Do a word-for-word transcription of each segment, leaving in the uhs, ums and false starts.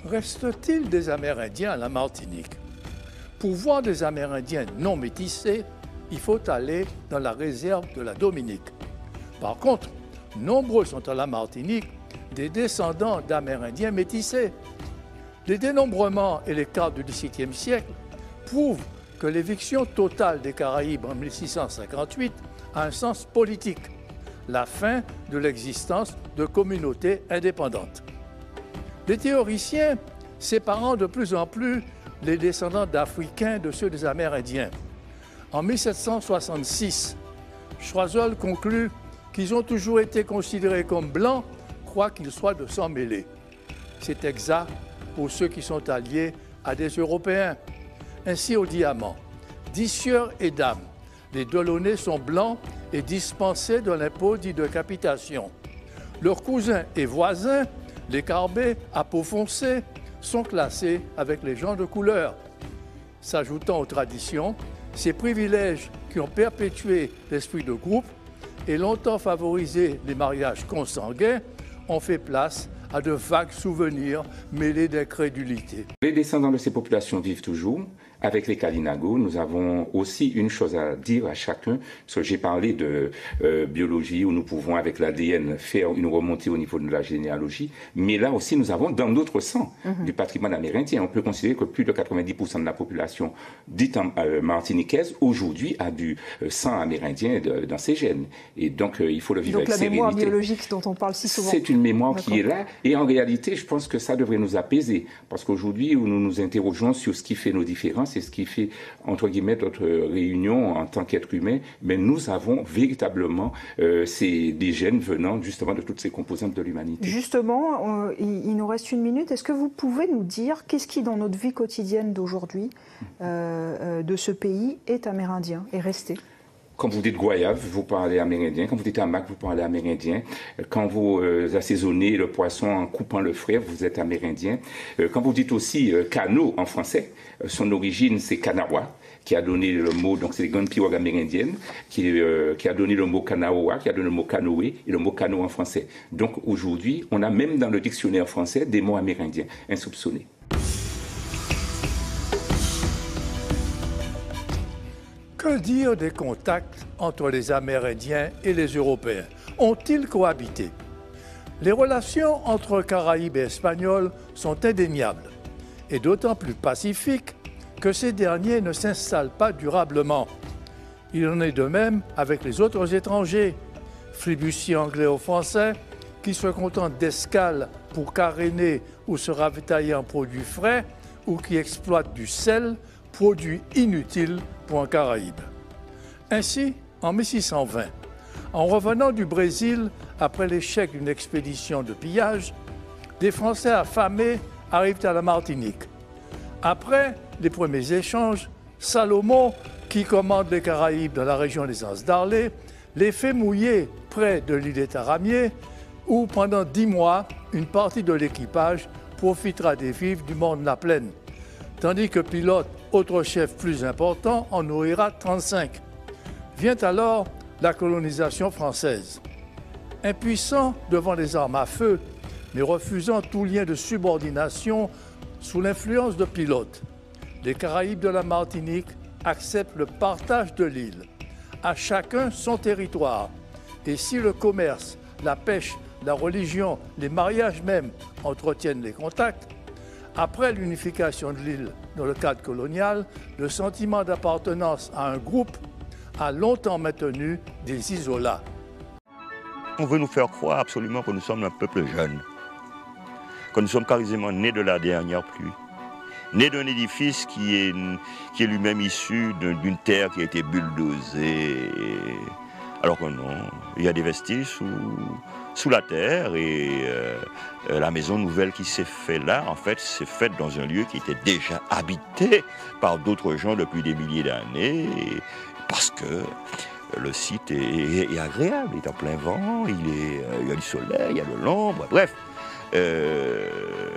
Reste-t-il des Amérindiens à la Martinique? Pour voir des Amérindiens non métissés, il faut aller dans la réserve de la Dominique. Par contre, nombreux sont à la Martinique des descendants d'Amérindiens métissés. Les dénombrements et les cartes du dix-septième siècle prouvent que l'éviction totale des Caraïbes en mille six cent cinquante-huit a un sens politique, la fin de l'existence de communautés indépendantes. Les théoriciens séparant de plus en plus les descendants d'Africains de ceux des Amérindiens. En mille sept cent soixante-six, Choiseul conclut qu'ils ont toujours été considérés comme blancs, quoi qu'ils soient de sang mêlé. C'est exact pour ceux qui sont alliés à des Européens. Ainsi au diamant, Dissieur et Dame, les Delaunay sont blancs et dispensés de l'impôt dit de capitation. Leurs cousins et voisins, les Carbet à peau foncée, sont classés avec les gens de couleur. S'ajoutant aux traditions, ces privilèges qui ont perpétué l'esprit de groupe et longtemps favorisé les mariages consanguins ont fait place à de vagues souvenirs mêlés d'incrédulité. Les descendants de ces populations vivent toujours. Avec les Kalinago, nous avons aussi une chose à dire à chacun, parce que j'ai parlé de euh, biologie où nous pouvons avec l'A D N faire une remontée au niveau de la généalogie, mais là aussi nous avons dans notre sang mm-hmm. du patrimoine amérindien. On peut considérer que plus de quatre-vingt-dix pour cent de la population dite euh, martiniquaise aujourd'hui a du euh, sang amérindien de, dans ses gènes. Et donc euh, il faut le vivre donc avec sérénité. Donc la mémoire biologique dont on parle si souvent. C'est une mémoire qui est là, et en réalité je pense que ça devrait nous apaiser, parce qu'aujourd'hui où nous nous interrogeons sur ce qui fait nos différences, c'est ce qui fait, entre guillemets, notre réunion en tant qu'être humain, mais nous avons véritablement euh, ces, des gènes venant justement de toutes ces composantes de l'humanité. Justement, euh, il, il nous reste une minute. Est-ce que vous pouvez nous dire qu'est-ce qui, dans notre vie quotidienne d'aujourd'hui, euh, euh, de ce pays, est amérindien et resté ? Quand vous dites goyave, vous parlez amérindien. Quand vous dites hamac, vous parlez amérindien. Quand vous euh, assaisonnez le poisson en coupant le frais, vous êtes amérindien. Euh, quand vous dites aussi euh, canot en français, euh, son origine c'est Kanawa, qui a donné le mot, donc c'est les grandes pirogues amérindiennes, qui, euh, qui a donné le mot Kanaoa, qui a donné le mot canoë et le mot canot en français. Donc aujourd'hui, on a même dans le dictionnaire français des mots amérindiens insoupçonnés. Que dire des contacts entre les Amérindiens et les Européens? Ont-ils cohabité? Les relations entre Caraïbes et Espagnols sont indéniables, et d'autant plus pacifiques que ces derniers ne s'installent pas durablement. Il en est de même avec les autres étrangers, flibustiers anglais ou français, qui se contentent d'escales pour caréner ou se ravitailler en produits frais, ou qui exploitent du sel, produit inutile pour un Caraïbe. Ainsi, en mille six cent vingt, en revenant du Brésil après l'échec d'une expédition de pillage, des Français affamés arrivent à la Martinique. Après les premiers échanges, Salomon, qui commande les Caraïbes dans la région des Anses d'Arlé, les fait mouiller près de l'île des Taramiers, où pendant dix mois, une partie de l'équipage profitera des vivres du monde de la plaine, tandis que Pilote, autre chef plus important, en nourrira trente-cinq. Vient alors la colonisation française. Impuissant devant les armes à feu, mais refusant tout lien de subordination sous l'influence de Pilote, les Caraïbes de la Martinique acceptent le partage de l'île, à chacun son territoire. Et si le commerce, la pêche, la religion, les mariages même entretiennent les contacts, après l'unification de l'île dans le cadre colonial, le sentiment d'appartenance à un groupe a longtemps maintenu des isolats. On veut nous faire croire absolument que nous sommes un peuple jeune, que nous sommes quasiment nés de la dernière pluie, nés d'un édifice qui est, qui est lui-même issu d'une terre qui a été bulldozée. Alors que non, il y a des vestiges sous, sous la terre et euh, la maison nouvelle qui s'est faite là, en fait, s'est faite dans un lieu qui était déjà habité par d'autres gens depuis des milliers d'années, parce que le site est, est, est agréable, il est en plein vent, il, est, euh, il y a du soleil, il y a de l'ombre, bref. Euh,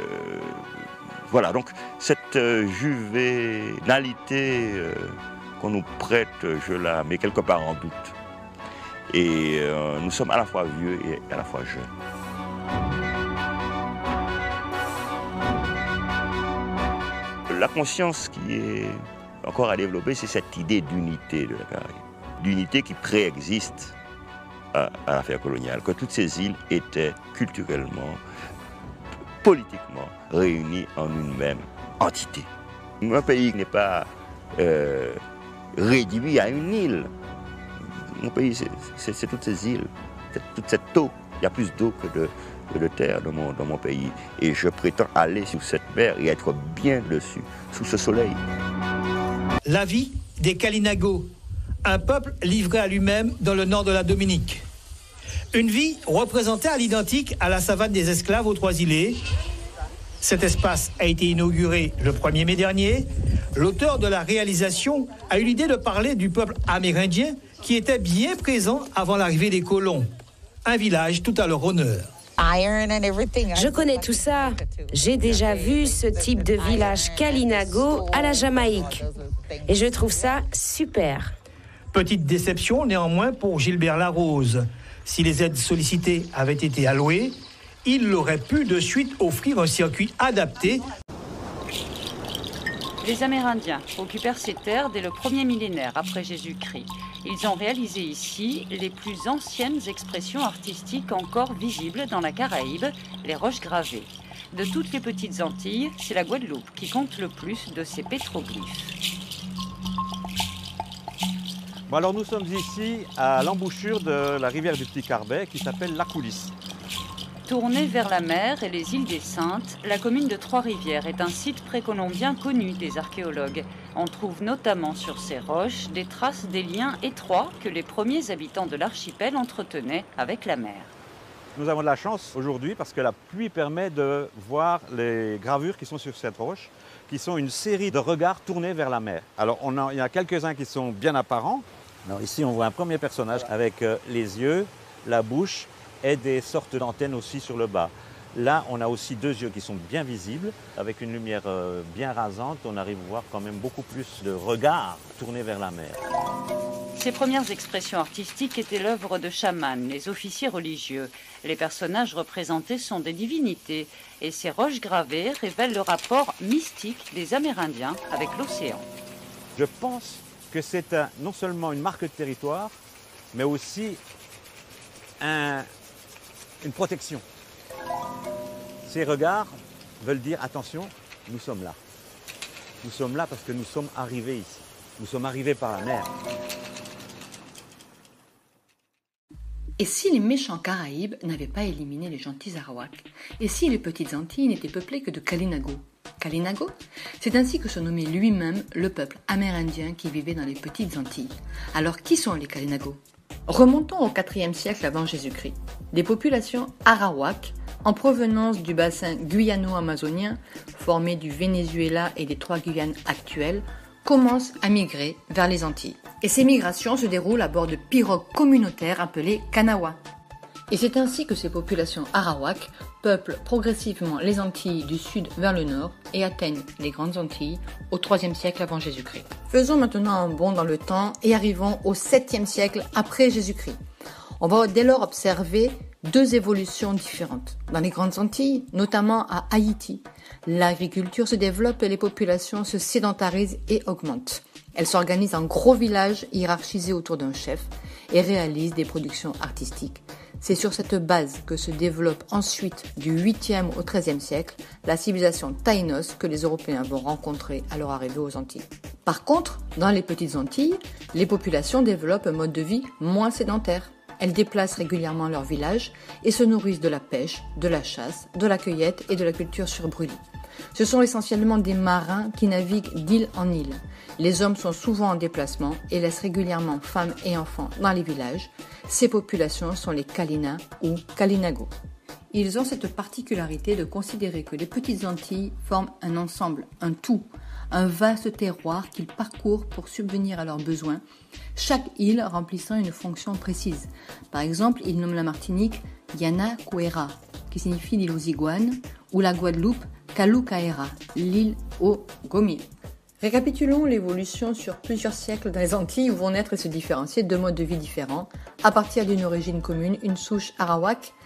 voilà, donc cette euh, juvénalité euh, qu'on nous prête, je la mets quelque part en doute. Et euh, nous sommes à la fois vieux et à la fois jeunes. la conscience qui est encore à développer, c'est cette idée d'unité de la Caraïbe. D'unité qui préexiste à, à l'affaire coloniale, que toutes ces îles étaient culturellement, politiquement réunies en une même entité. Un pays n'est pas euh, réduit à une île. Mon pays, c'est toutes ces îles, toute cette eau. Il y a plus d'eau que de, que de terre dans mon, dans mon pays. Et je prétends aller sur cette mer et être bien dessus, sous ce soleil. La vie des Kalinago, un peuple livré à lui-même dans le nord de la Dominique. Une vie représentée à l'identique à la savane des esclaves aux Trois-Îlets. Cet espace a été inauguré le premier mai dernier. L'auteur de la réalisation a eu l'idée de parler du peuple amérindien qui était bien présent avant l'arrivée des colons. Un village tout à leur honneur. Je connais tout ça. J'ai déjà vu ce type de village Kalinago à la Jamaïque. Et je trouve ça super. Petite déception néanmoins pour Gilbert Larose. Si les aides sollicitées avaient été allouées, il aurait pu de suite offrir un circuit adapté. Les Amérindiens occupèrent ces terres dès le premier millénaire après Jésus-Christ. Ils ont réalisé ici les plus anciennes expressions artistiques encore visibles dans la Caraïbe, les roches gravées. De toutes les petites Antilles, c'est la Guadeloupe qui compte le plus de ces pétroglyphes. Bon, alors nous sommes ici à l'embouchure de la rivière du Petit Carbet qui s'appelle la Coulisse. Tournée vers la mer et les îles des Saintes, la commune de Trois-Rivières est un site précolombien connu des archéologues. On trouve notamment sur ces roches des traces des liens étroits que les premiers habitants de l'archipel entretenaient avec la mer. Nous avons de la chance aujourd'hui parce que la pluie permet de voir les gravures qui sont sur cette roche, qui sont une série de regards tournés vers la mer. Alors on a, il y a quelques-uns qui sont bien apparents. Alors ici on voit un premier personnage avec euh, les yeux, la bouche et des sortes d'antennes aussi sur le bas. Là, on a aussi deux yeux qui sont bien visibles. Avec une lumière euh, bien rasante, on arrive à voir quand même beaucoup plus de regards tournés vers la mer. Ces premières expressions artistiques étaient l'œuvre de chamans, les officiers religieux. Les personnages représentés sont des divinités. Et ces roches gravées révèlent le rapport mystique des Amérindiens avec l'océan. Je pense que c'est un, non seulement une marque de territoire, mais aussi un... une protection. Ces regards veulent dire, attention, nous sommes là. Nous sommes là parce que nous sommes arrivés ici. Nous sommes arrivés par la mer. Et si les méchants Caraïbes n'avaient pas éliminé les gentils Arawaks? Et si les petites Antilles n'étaient peuplées que de Kalinago? Kalinago, c'est ainsi que se nommait lui-même le peuple amérindien qui vivait dans les petites Antilles. Alors qui sont les Kalinago? Remontons au quatrième siècle avant Jésus-Christ. Des populations Arawaks, en provenance du bassin guyano-amazonien, formé du Venezuela et des trois Guyanes actuelles, commencent à migrer vers les Antilles. Et ces migrations se déroulent à bord de pirogues communautaires appelées canawas. Et c'est ainsi que ces populations Arawaks peuplent progressivement les Antilles du sud vers le nord et atteignent les Grandes Antilles au troisième siècle avant Jésus-Christ. Faisons maintenant un bond dans le temps et arrivons au septième siècle après Jésus-Christ. On va dès lors observer deux évolutions différentes. Dans les Grandes Antilles, notamment à Haïti, l'agriculture se développe et les populations se sédentarisent et augmentent. Elles s'organisent en gros villages hiérarchisés autour d'un chef et réalisent des productions artistiques. C'est sur cette base que se développe ensuite du huitième au treizième siècle la civilisation taïnos que les Européens vont rencontrer à leur arrivée aux Antilles. Par contre, dans les petites Antilles, les populations développent un mode de vie moins sédentaire. Elles déplacent régulièrement leurs villages et se nourrissent de la pêche, de la chasse, de la cueillette et de la culture sur brûlis. Ce sont essentiellement des marins qui naviguent d'île en île. Les hommes sont souvent en déplacement et laissent régulièrement femmes et enfants dans les villages. Ces populations sont les Kalina ou Kalinago. Ils ont cette particularité de considérer que les petites Antilles forment un ensemble, un tout, un vaste terroir qu'ils parcourent pour subvenir à leurs besoins, chaque île remplissant une fonction précise. Par exemple, ils nomment la Martinique Yanacuera, qui signifie l'île aux iguanes, ou la Guadeloupe Calucaera, l'île aux gommiers. Récapitulons l'évolution sur plusieurs siècles dans les Antilles où vont naître et se différencier deux modes de vie différents, à partir d'une origine commune, une souche arawak,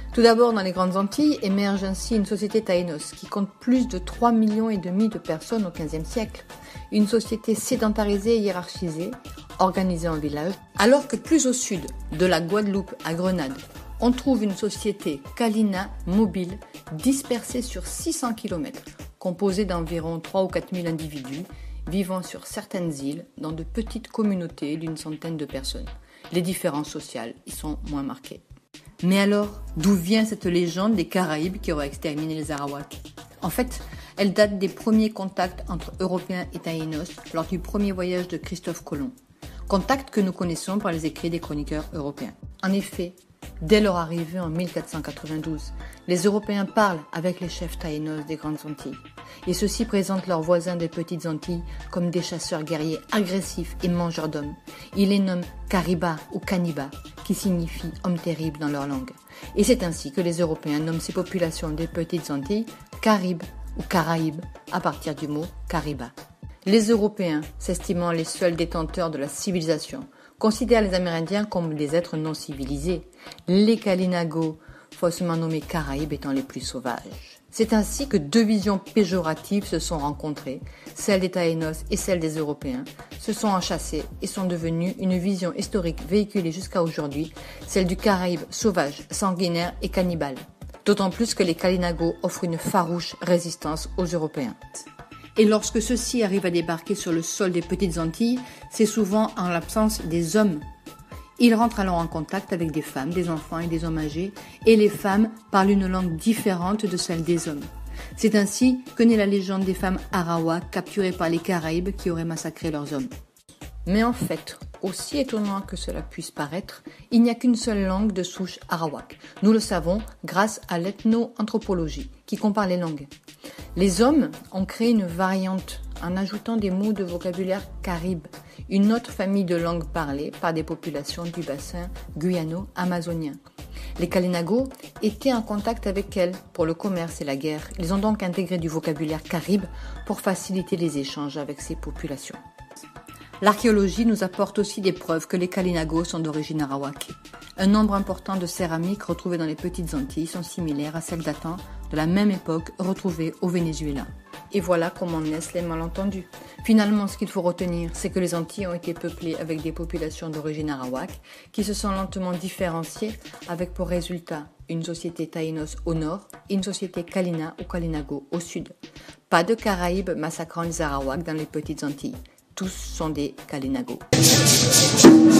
Tout d'abord, dans les Grandes Antilles, émerge ainsi une société taïnos qui compte plus de trois millions et demi de personnes au quinzième siècle. Une société sédentarisée et hiérarchisée, organisée en villages, alors que plus au sud, de la Guadeloupe à Grenade, on trouve une société Kalina mobile dispersée sur six cents kilomètres, composée d'environ trois ou quatre mille individus vivant sur certaines îles dans de petites communautés d'une centaine de personnes. Les différences sociales y sont moins marquées. Mais alors, d'où vient cette légende des Caraïbes qui auraient exterminé les Arawaks? En fait, elle date des premiers contacts entre Européens et Taïnos lors du premier voyage de Christophe Colomb. Contacts que nous connaissons par les écrits des chroniqueurs européens. En effet, dès leur arrivée en mille quatre cent quatre-vingt-douze, les Européens parlent avec les chefs taïnos des Grandes Antilles. Et ceux-ci présentent leurs voisins des Petites Antilles comme des chasseurs guerriers agressifs et mangeurs d'hommes. Ils les nomment Cariba ou Caniba, qui signifie homme terrible dans leur langue. Et c'est ainsi que les Européens nomment ces populations des Petites Antilles Caribes ou Caraïbes, à partir du mot Cariba. Les Européens, s'estimant les seuls détenteurs de la civilisation, considèrent les Amérindiens comme des êtres non civilisés, les Kalinagos, faussement nommés Caraïbes, étant les plus sauvages. C'est ainsi que deux visions péjoratives se sont rencontrées, celle des Taïnos et celle des Européens, se sont enchâssées et sont devenues une vision historique véhiculée jusqu'à aujourd'hui, celle du Caraïbe sauvage, sanguinaire et cannibale. D'autant plus que les Kalinagos offrent une farouche résistance aux Européens. Et lorsque ceux-ci arrivent à débarquer sur le sol des Petites Antilles, c'est souvent en l'absence des hommes. Ils rentrent alors en contact avec des femmes, des enfants et des hommes âgés, et les femmes parlent une langue différente de celle des hommes. C'est ainsi que naît la légende des femmes Arawaks capturées par les Caraïbes qui auraient massacré leurs hommes. Mais en fait, aussi étonnant que cela puisse paraître, il n'y a qu'une seule langue de souche Arawak. Nous le savons grâce à l'ethno-anthropologie qui compare les langues. Les hommes ont créé une variante en ajoutant des mots de vocabulaire caribe, une autre famille de langues parlées par des populations du bassin guyano-amazonien. Les Kalinagos étaient en contact avec elles pour le commerce et la guerre. Ils ont donc intégré du vocabulaire caribe pour faciliter les échanges avec ces populations. L'archéologie nous apporte aussi des preuves que les Kalinagos sont d'origine arawak. Un nombre important de céramiques retrouvées dans les Petites Antilles sont similaires à celles datant de la même époque retrouvées au Venezuela. Et voilà comment naissent les malentendus. Finalement, ce qu'il faut retenir, c'est que les Antilles ont été peuplées avec des populations d'origine arawak qui se sont lentement différenciées avec pour résultat une société taïnos au nord et une société Kalina ou Kalinago au sud. Pas de Caraïbes massacrant les Arawaks dans les Petites Antilles. Tous sont des Kalinagos.